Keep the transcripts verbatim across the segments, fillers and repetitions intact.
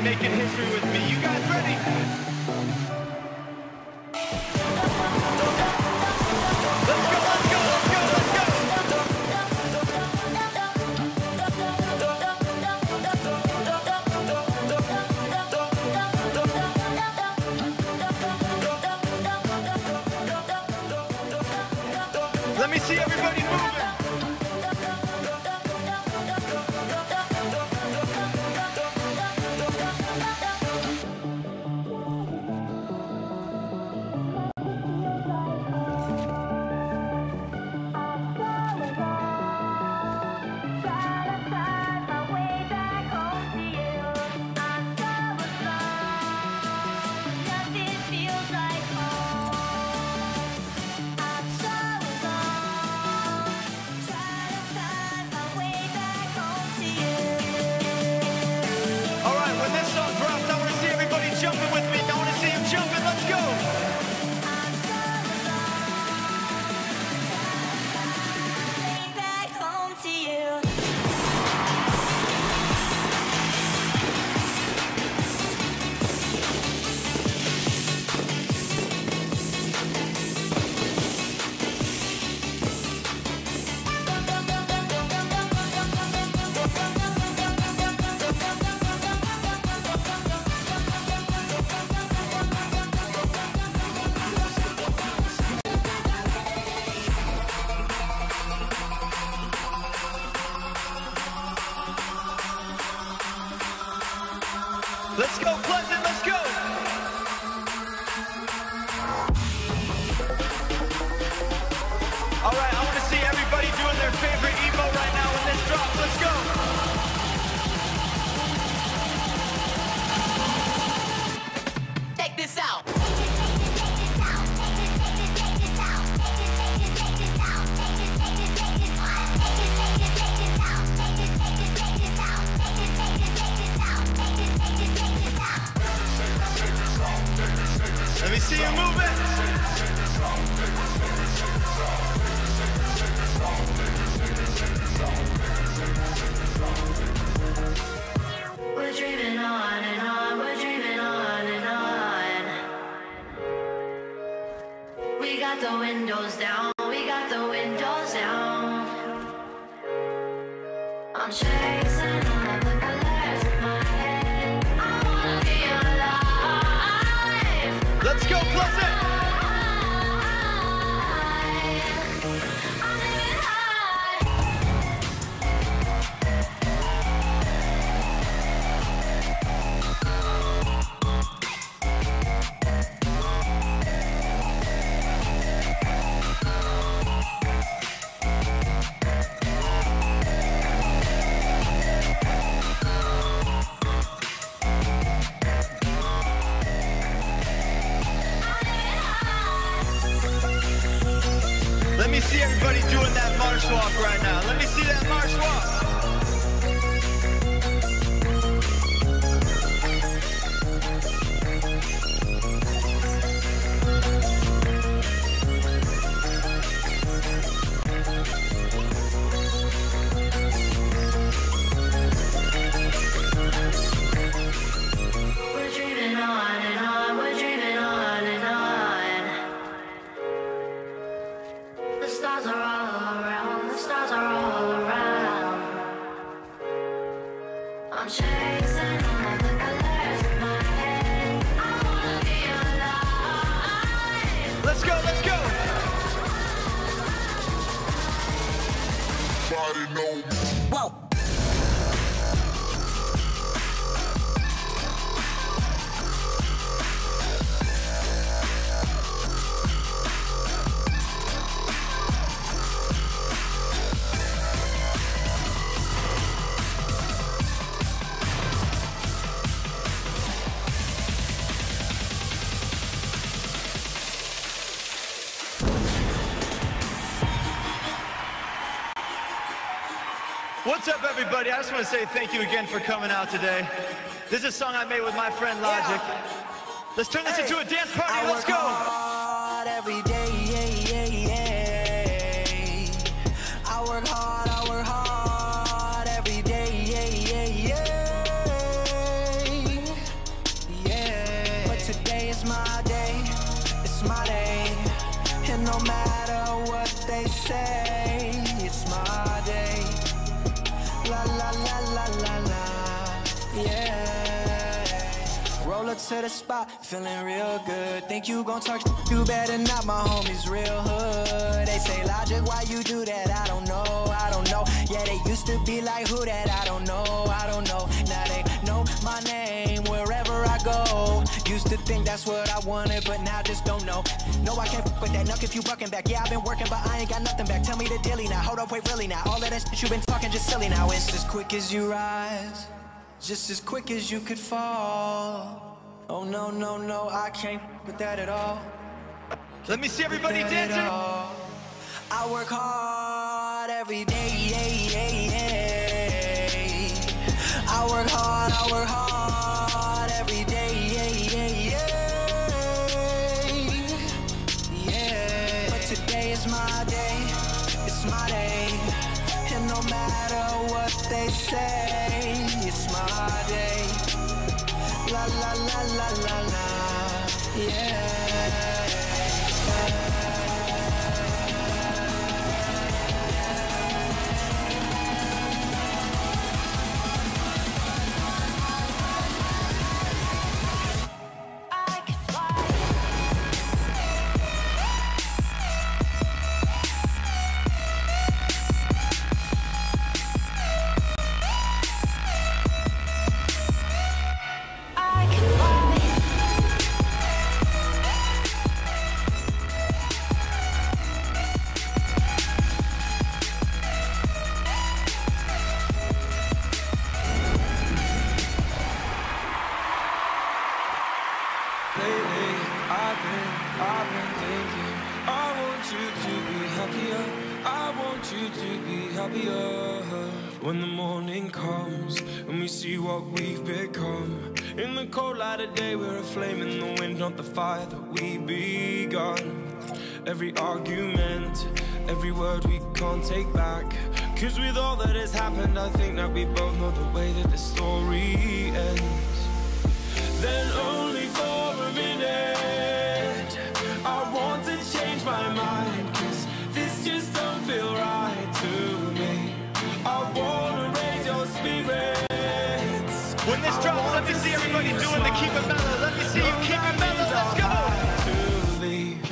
making history with me. You guys ready? Let's go, let's go, let's go, let's go! Let me see everybody moving. Jumping with me, I want to see you jumping, let's go! Back home to you. Let's go, Pleasant, let's go! All right, I want to see everybody doing their favorite emo right now when this drops. Let's go! Take this out! Let me see you moving. We're dreaming on and on, we're dreaming on and on. We got the windows down, we got the windows down. I'm chasing all of the colors in my head. I wanna be alive. Let's go, Pleasant! Let me see everybody doing that march walk right now. Let me see that march walk. We're dreaming on and on, we're dreaming on and on. The stars are all around, the stars are all around. I'm chasing all of the colors in my head. I wanna be alive. Let's go, let's go. Body know. Whoa. What's up, everybody? I just want to say thank you again for coming out today. This is a song I made with my friend Logic. Yeah. Let's turn this hey, into a dance party. I Let's go. Hard every day, yeah, yeah, yeah. I work hard, I work hard every day, yeah, yeah, yeah. up to the spot, feeling real good. Think you gon' talk, you better not, my homies real hood. They say, Logic, why you do that? I don't know, I don't know. Yeah, they used to be like, who that? I don't know, I don't know. Now they know my name wherever I go. Used to think that's what I wanted, but now just don't know. No, I can't fuck with that nuck if you bucking back. Yeah, I've been working, but I ain't got nothing back. Tell me the dilly now, hold up, wait, really now. All of that shit you been talking just silly now. It's as quick as you rise, just as quick as you could fall. Oh no, no, no, I can't fuck with that at all. Let me see everybody dancing. I work hard every day. I work hard, I work hard every day. Yeah, but today is my day, it's my day. And no matter what they say, it's my day. La la la la la la, yeah. When the morning comes and we see what we've become, in the cold light of day we're a flame in the wind, not the fire that we begun. Every argument, every word we can't take back, cause with all that has happened I think that we both know the way that the story ends. Then only for a minute I want to change my mind, cause this just don't feel right to me. I wanna raise your spirits. When this drops, let me see everybody doing the keep it mellow. Let me see you keep it mellow. Let's go. To leave.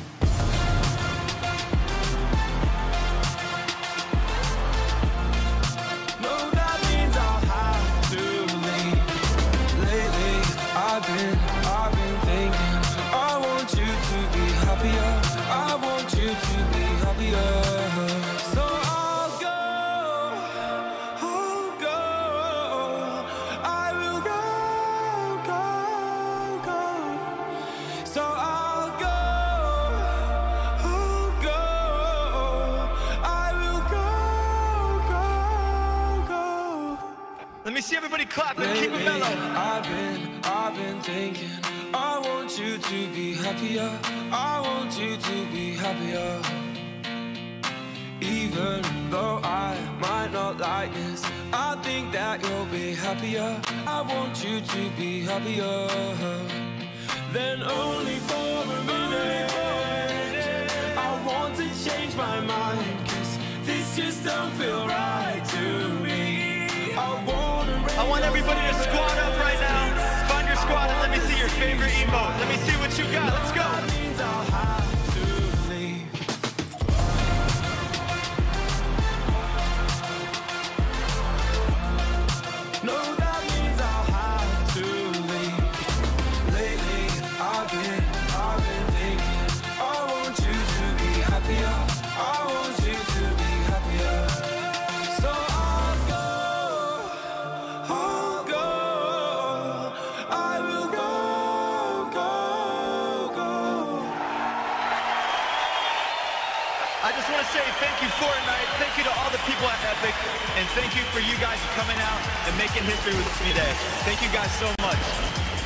No, that means I'll have to leave. Lately, I've been, I've been thinking, I want you to be happier. I want you to be happier. So let me see everybody clap and keep it mellow. I've been, I've been thinking, I want you to be happier. I want you to be happier. Even though I might not like this, I think that you'll be happier. I want you to be happier. Then only for a minute I want to change my mind, cause this just don't feel right to me. I want everybody to squat up right now. Find your squat and let me see your favorite emote. Let me see what you got. Let's go. That means I'll have to leave. No, that means I'll have to leave. Lately, I've been, I've been thinking, I want you to be happier. I want you to be happier. So I'll go. I'll go, I will go, go, go. I just want to say thank you, Fortnite. Thank you to all the people at Epic. And thank you for you guys coming out and making history with me today. Thank you guys so much.